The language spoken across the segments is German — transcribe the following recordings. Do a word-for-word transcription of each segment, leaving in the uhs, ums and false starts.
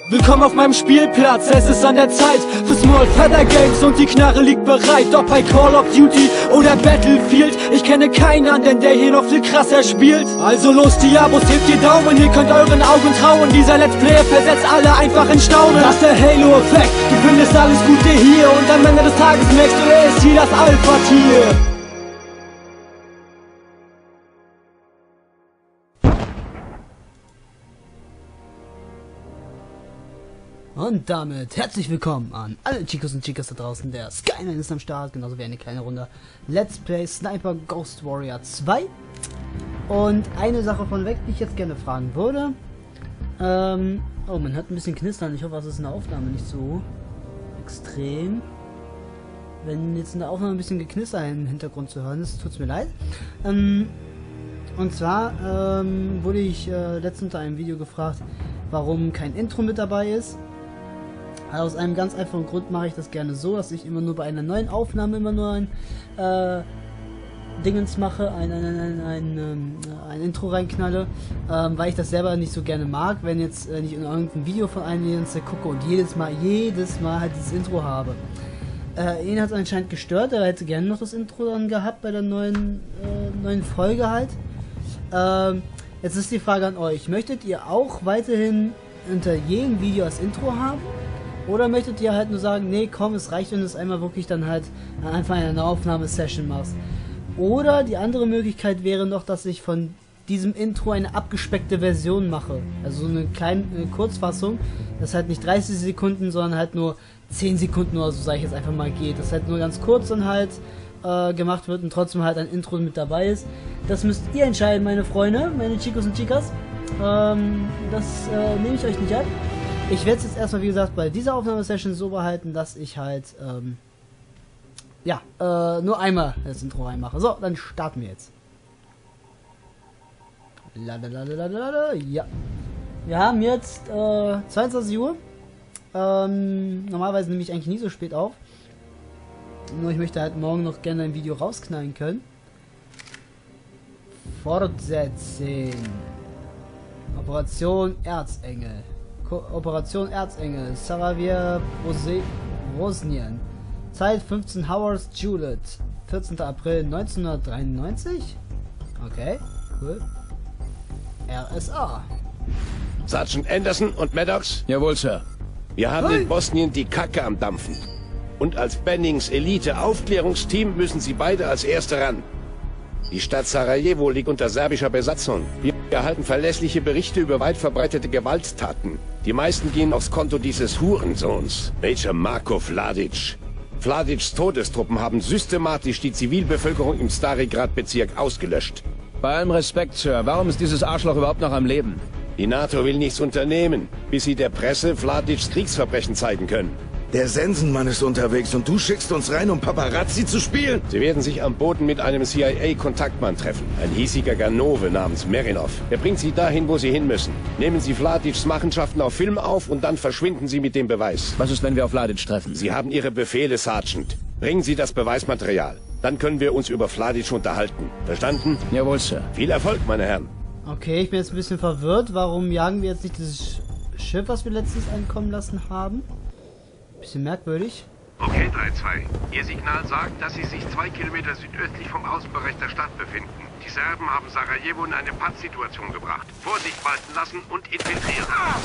Willkommen auf meinem Spielplatz, es ist an der Zeit für Small Feather Games und die Knarre liegt bereit. Ob bei Call of Duty oder Battlefield, ich kenne keinen anderen, der hier noch viel krasser spielt. Also los die Abos, hebt die Daumen, ihr könnt euren Augen trauen. Dieser Let's Player versetzt alle einfach in Staunen. Das ist der Halo-Effekt, du findest alles Gute hier und am Ende des Tages merkst du, er ist hier das Alpha-Tier. Und damit herzlich willkommen an alle Chicos und Chicas da draußen. Der Skyline ist am Start, genauso wie eine kleine Runde Let's Play Sniper Ghost Warrior zwei. Und eine Sache von weg, die ich jetzt gerne fragen würde. Ähm, oh, man hört ein bisschen knistern. Ich hoffe, das ist in der Aufnahme nicht so extrem. Wenn jetzt in der Aufnahme ein bisschen geknister im Hintergrund zu hören ist, tut es mir leid. Ähm, und zwar ähm, wurde ich äh, letztens unter einem Video gefragt, warum kein Intro mit dabei ist. Aus einem ganz einfachen Grund mache ich das gerne so, dass ich immer nur bei einer neuen Aufnahme immer nur ein äh, Dingens mache, ein, ein, ein, ein, ein, ein Intro reinknalle, ähm, weil ich das selber nicht so gerne mag, wenn jetzt äh, ich in irgendein Video von einem jetzt gucke und jedes Mal, jedes Mal halt dieses Intro habe. Äh, ihn hat es anscheinend gestört, er hätte gerne noch das Intro dann gehabt bei der neuen, äh, neuen Folge halt. Ähm, jetzt ist die Frage an euch, möchtet ihr auch weiterhin unter jedem Video das Intro haben? Oder möchtet ihr halt nur sagen, nee, komm, es reicht, wenn du es einmal wirklich dann halt einfach in einer Aufnahmesession machst? Oder die andere Möglichkeit wäre noch, dass ich von diesem Intro eine abgespeckte Version mache. Also so eine kleine eine Kurzfassung, das halt nicht dreißig Sekunden, sondern halt nur zehn Sekunden oder so, sage ich jetzt einfach mal, geht. Das halt nur ganz kurz dann halt äh, gemacht wird und trotzdem halt ein Intro mit dabei ist. Das müsst ihr entscheiden, meine Freunde, meine Chicos und Chicas. Ähm, das äh, nehme ich euch nicht ab. Ich werde es jetzt erstmal, wie gesagt, bei dieser Aufnahmesession so behalten, dass ich halt, ähm, ja, äh, nur einmal das Intro reinmache. So, dann starten wir jetzt. Lalalala, ja. Wir haben jetzt äh, zweiundzwanzig Uhr. Ähm, normalerweise nehme ich eigentlich nie so spät auf. Nur ich möchte halt morgen noch gerne ein Video rausknallen können. Fortsetzen. Operation Erzengel. Ko Operation Erzengel. Sarajevo, Bosnien. Zeit fünfzehn Hours, Juliet. vierzehnter April neunzehnhundertdreiundneunzig. Okay, cool. R S A. Sergeant Anderson und Maddox? Jawohl, Sir. Wir haben Hey. in Bosnien die Kacke am Dampfen. Und als Bennings Elite-Aufklärungsteam müssen Sie beide als Erste ran. Die Stadt Sarajevo liegt unter serbischer Besatzung. Wir erhalten verlässliche Berichte über weit verbreitete Gewalttaten. Die meisten gehen aufs Konto dieses Hurensohns, Major Marko Vladic. Vladics Todestruppen haben systematisch die Zivilbevölkerung im Starigrad-Bezirk ausgelöscht. Bei allem Respekt, Sir, warum ist dieses Arschloch überhaupt noch am Leben? Die NATO will nichts unternehmen, bis sie der Presse Vladics Kriegsverbrechen zeigen können. Der Sensenmann ist unterwegs und du schickst uns rein, um Paparazzi zu spielen? Sie werden sich am Boden mit einem C I A-Kontaktmann treffen. Ein hiesiger Ganove namens Merinov. Er bringt Sie dahin, wo Sie hin müssen. Nehmen Sie Vladics Machenschaften auf Film auf und dann verschwinden Sie mit dem Beweis. Was ist, wenn wir auf Vladic treffen? Sie haben Ihre Befehle, Sergeant. Bringen Sie das Beweismaterial. Dann können wir uns über Vladic unterhalten. Verstanden? Jawohl, Sir. Viel Erfolg, meine Herren. Okay, ich bin jetzt ein bisschen verwirrt. Warum jagen wir jetzt nicht dieses Schiff, was wir letztens ankommen lassen haben? Bisschen merkwürdig. Okay, drei zwei. Ihr Signal sagt, dass Sie sich zwei Kilometer südöstlich vom Außenbereich der Stadt befinden. Die Serben haben Sarajevo in eine Pattsituation gebracht. Vorsicht walten lassen und infiltrieren.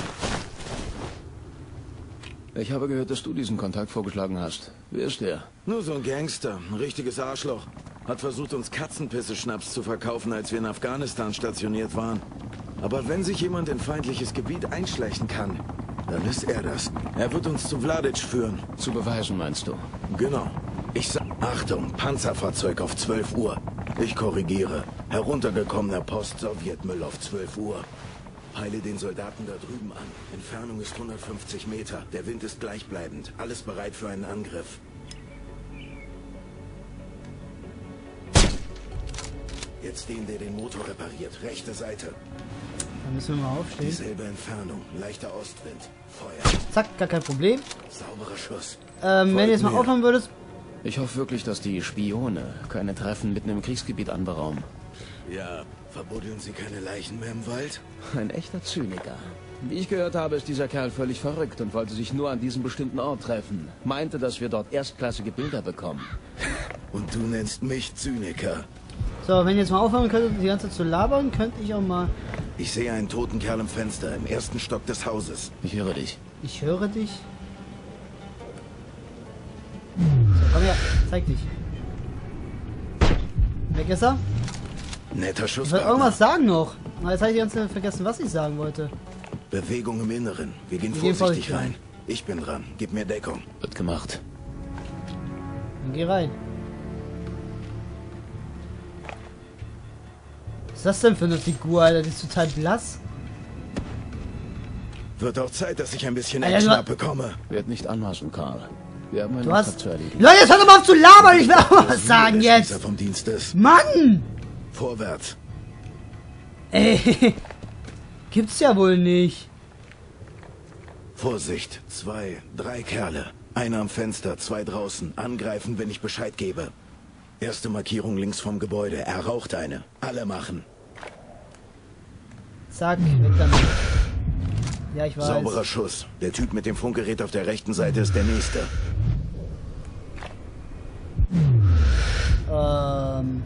Ich habe gehört, dass du diesen Kontakt vorgeschlagen hast. Wer ist der? Nur so ein Gangster, ein richtiges Arschloch. Hat versucht, uns Katzenpisse-Schnaps zu verkaufen, als wir in Afghanistan stationiert waren. Aber wenn sich jemand in feindliches Gebiet einschleichen kann, dann ist er das. Er wird uns zu Vladic führen. Zu beweisen, meinst du? Genau. Ich sag, Achtung, Panzerfahrzeug auf zwölf Uhr. Ich korrigiere. Heruntergekommener Post-Sowjetmüll auf zwölf Uhr. Peile den Soldaten da drüben an. Entfernung ist hundertfünfzig Meter. Der Wind ist gleichbleibend. Alles bereit für einen Angriff. Jetzt den, der den Motor repariert. Rechte Seite. Dann müssen wir mal aufstehen. Dieselbe Entfernung. Leichter Ostwind. Feuer. Zack, gar kein Problem. Sauberer Schuss. Ähm, wenn du jetzt mal mir. aufhören würdest. Ich hoffe wirklich, dass die Spione keine Treffen mitten im Kriegsgebiet anberaumen. Ja, verbuddeln Sie keine Leichen mehr im Wald? Ein echter Zyniker. Wie ich gehört habe, ist dieser Kerl völlig verrückt und wollte sich nur an diesem bestimmten Ort treffen. Meinte, dass wir dort erstklassige Bilder bekommen. Und du nennst mich Zyniker. So, wenn ihr jetzt mal aufhören könntet, die ganze Zeit zu labern, könnte ich auch mal... Ich sehe einen toten Kerl im Fenster, im ersten Stock des Hauses. Ich höre dich. Ich höre dich. So, komm her, zeig dich. Weg ist er. Netter Ich wollte Schusspartner. irgendwas sagen noch. Aber jetzt habe ich die ganze Zeit vergessen, was ich sagen wollte. Bewegung im Inneren. Wir gehen Wir gehen vorsichtig vorsichtig rein. Ich bin dran. Gib mir Deckung. Wird gemacht. Dann geh rein. Was ist das denn für eine Figur, Alter? Die ist total blass. Wird auch Zeit, dass ich ein bisschen Alter, Action du- abbekomme. Werd nicht anmaßen, Karl. Wir haben einen Du Auftrag hast... zu erledigen. Leute, jetzt hör doch mal auf zu labern! Ich will auch mal was sagen Der jetzt! Schießer vom Dienst ist. Mann! Vorwärts. Ey! Gibt's ja wohl nicht. Vorsicht. Zwei, drei Kerle. Einer am Fenster, zwei draußen. Angreifen, wenn ich Bescheid gebe. Erste Markierung links vom Gebäude. Er raucht eine. Alle machen. Zack, weg damit. Ja, ich weiß. Sauberer Schuss. Der Typ mit dem Funkgerät auf der rechten Seite ist der nächste. Ähm...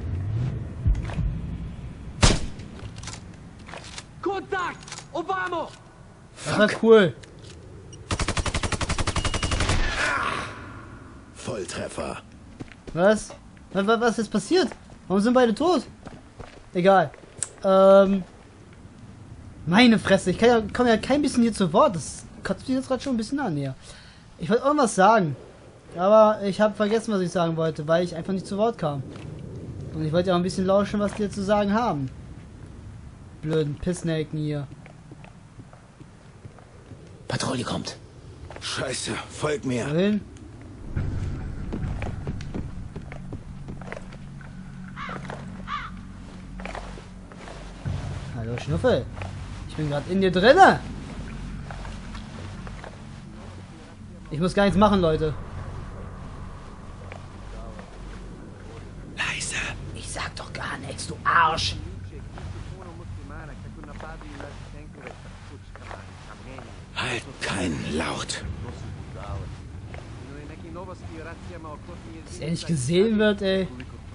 Kontakt! Obama! Das war cool. Volltreffer. Was? Was, was was ist passiert? Warum sind beide tot? Egal. Ähm... Meine Fresse, ich kann ja, komme ja kein bisschen hier zu Wort. Das kotzt mich jetzt gerade schon ein bisschen an hier. Ich wollte irgendwas sagen. Aber ich habe vergessen, was ich sagen wollte, weil ich einfach nicht zu Wort kam. Und ich wollte ja auch ein bisschen lauschen, was die jetzt zu sagen haben. Blöden Pissnaken hier. Patrouille kommt. Scheiße, folg mir. Wohin? Hallo Schnuffel. Ich bin gerade in dir drinne. Ich muss gar nichts machen, Leute. Leise. Ich sag doch gar nichts, du Arsch. Halt keinen Laut. Dass er nicht gesehen wird, ey.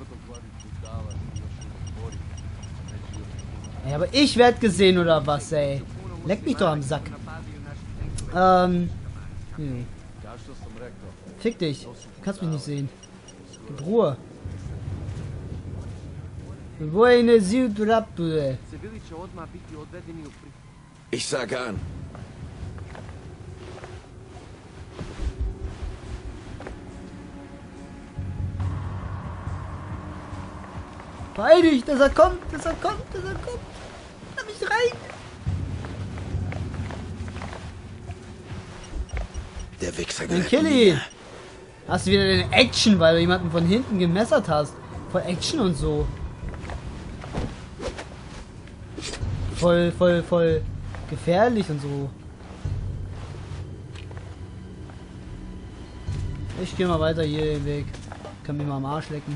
Ey, aber ich werd gesehen oder was, ey? Leck mich doch am Sack. Ähm. Hm. Fick dich. Du kannst mich nicht sehen. Gib Ruhe. Wo eine Südrapture. Ich sag an. Beeil dich, dass er kommt, dass er kommt, dass er kommt. Lass mich rein. Der Wichser Dann gehört kill mir. ihn. Hast du wieder deine Action, weil du jemanden von hinten gemessert hast. Voll Action und so. Voll, voll, voll gefährlich und so. Ich gehe mal weiter hier den Weg. Kann mich mal am Arsch lecken.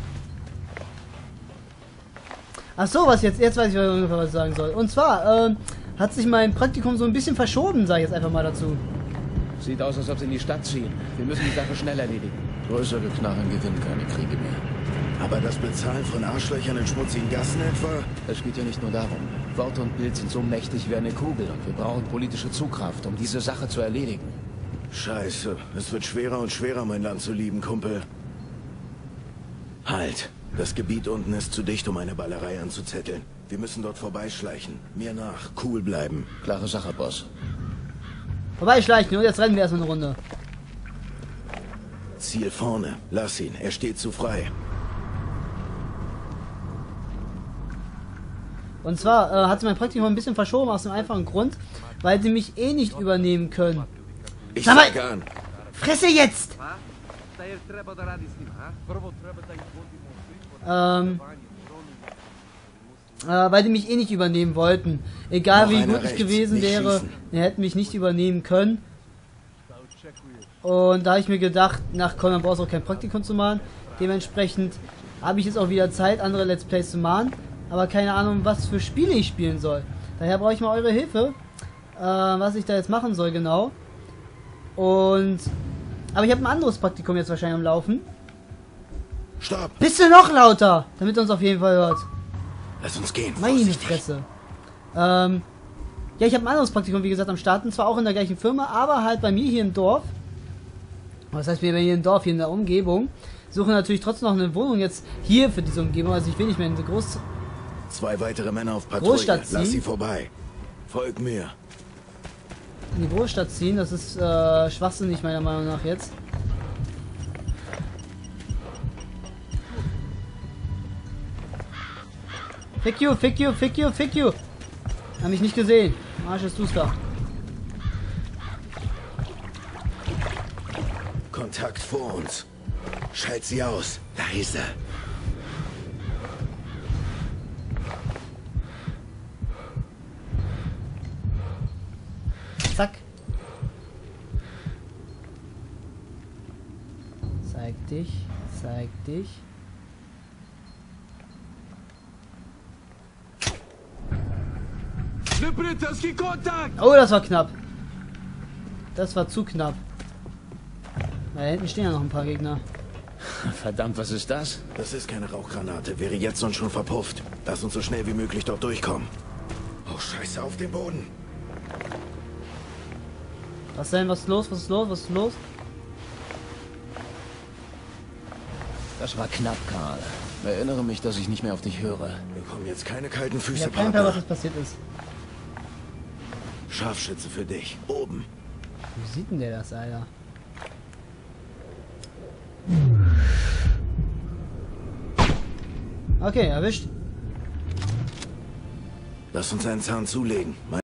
Ach so, was jetzt? Jetzt weiß ich ungefähr, was ich sagen soll. Und zwar ähm, hat sich mein Praktikum so ein bisschen verschoben, sage ich jetzt einfach mal dazu. Sieht aus, als ob sie in die Stadt ziehen. Wir müssen die Sache schnell erledigen. Größere Knarren gewinnen keine Kriege mehr. Aber das Bezahlen von Arschlöchern in schmutzigen Gassen etwa? Es geht ja nicht nur darum. Wort und Bild sind so mächtig wie eine Kugel und wir brauchen politische Zugkraft, um diese Sache zu erledigen. Scheiße, es wird schwerer und schwerer, mein Land zu lieben, Kumpel. Halt. Das Gebiet unten ist zu dicht, um eine Ballerei anzuzetteln. Wir müssen dort vorbeischleichen. Mir nach. Cool bleiben. Klare Sache, Boss. Vorbeischleichen und jetzt rennen wir erstmal eine Runde. Ziel vorne. Lass ihn. Er steht zu frei. Und zwar äh, hat sich mein Praktikum ein bisschen verschoben aus dem einfachen Grund, weil sie mich eh nicht übernehmen können. Ich Sag mal- sag an. Fresse jetzt! Ähm, äh, weil die mich eh nicht übernehmen wollten. Egal Noch wie einer gut ich rechts, gewesen nicht wäre, schießen. die hätten mich nicht übernehmen können. Und da habe ich mir gedacht, nach Conan brauchst du auch kein Praktikum zu machen. Dementsprechend habe ich jetzt auch wieder Zeit, andere Let's Plays zu machen. Aber keine Ahnung, was für Spiele ich spielen soll. Daher brauche ich mal eure Hilfe. äh, was ich da jetzt machen soll, genau. Und... Aber ich habe ein anderes Praktikum jetzt wahrscheinlich am Laufen. Stopp! Bisschen noch lauter, damit er uns auf jeden Fall hört. Lass uns gehen. Meine Vorsichtig. Fresse. Ähm... Ja, ich habe ein anderes Praktikum, wie gesagt, am Starten. Zwar auch in der gleichen Firma, aber halt bei mir hier im Dorf. Was heißt mir hier im Dorf, hier in der Umgebung? Suche natürlich trotzdem noch eine Wohnung jetzt hier für diese Umgebung. Also ich will nicht mehr in die Groß... Zwei weitere Männer auf Patrouille. Großstadt ziehen. Lass sie vorbei. Folg mir. in die Großstadt ziehen. Das ist äh, schwachsinnig meiner Meinung nach jetzt. Fick you, fick you, fick you, fick you. Hab mich nicht gesehen. Arsch ist du's da. Kontakt vor uns. Schalt sie aus. Leise. Zack. Zeig dich, zeig dich. Oh, das war knapp. Das war zu knapp. Da hinten stehen ja noch ein paar Gegner. Verdammt, was ist das? Das ist keine Rauchgranate. Wäre jetzt sonst schon verpufft. Lass uns so schnell wie möglich dort durchkommen. Oh, Scheiße, auf den Boden. Was denn? Was ist los? Was ist los? Was ist los? Das war knapp, Karl. Erinnere mich, dass ich nicht mehr auf dich höre. Wir kommen jetzt keine kalten Ich Füße, hab keinen Plan, was Partner. jetzt passiert ist. Scharfschütze für dich. Oben. Wie sieht denn der das, Alter? Okay, erwischt. Lass uns einen Zahn zulegen.